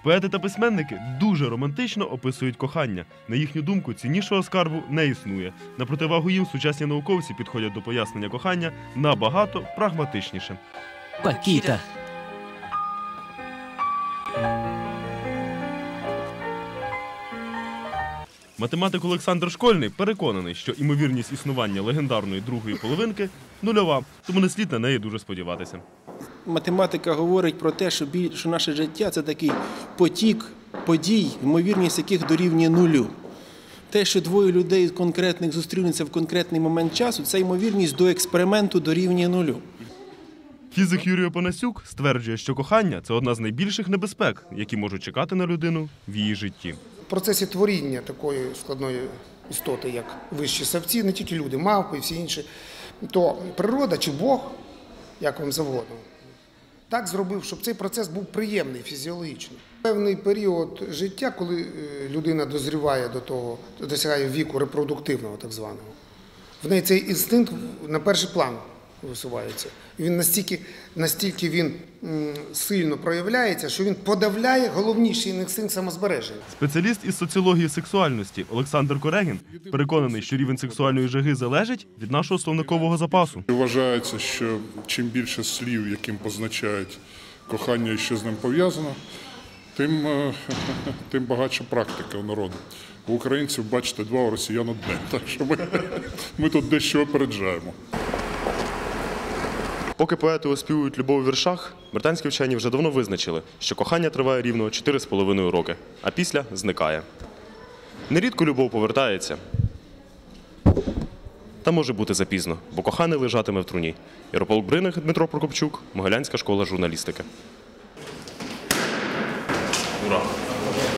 Поети та письменники дуже романтично описують кохання. На їхню думку, ціннішого скарбу не існує. На противагу їм сучасні науковці підходять до пояснення кохання набагато прагматичніше. Пакіта. Математик Олександр Школьний переконаний, що імовірність існування легендарної другої половинки нульова, тому не слід на неї дуже сподіватися. Математика говорить про те, що наше життя – це такий потік подій, ймовірність яких дорівнює нулю. Те, що двоє людей конкретних зустрінуться в конкретний момент часу, це ймовірність до експерименту дорівнює нулю. Фізик Юрій Опанасюк стверджує, що кохання – це одна з найбільших небезпек, які можуть чекати на людину в її житті. В процесі творіння такої складної істоти, як вищі савці, не тільки люди, мавпи і всі інші, то природа чи Бог, як вам завгодно, так зробив, щоб цей процес був приємний, фізіологічний. Певний період життя, коли людина дозріває до того, досягає віку репродуктивного так званого, в неї цей інстинкт на перший план висувається. Він настільки він сильно проявляється, що він подавляє головніший інстинкт самозбереження. Спеціаліст із соціології сексуальності Олександр Корегін переконаний, що рівень сексуальної жаги залежить від нашого словникового запасу. Вважається, що чим більше слів, яким позначають кохання і що з ним пов'язано, тим багатша практика у народу. У українців, бачите, 2, у росіян 1. Так що ми тут дещо опереджаємо. Поки поети оспівують любов у віршах, британські вчені вже давно визначили, що кохання триває рівно 4,5 роки, а після зникає. Нерідко любов повертається. Та може бути запізно, бо коханий лежатиме в труні. Ярополк Бриних, Дмитро Прокопчук, Могилянська школа журналістики. Ура!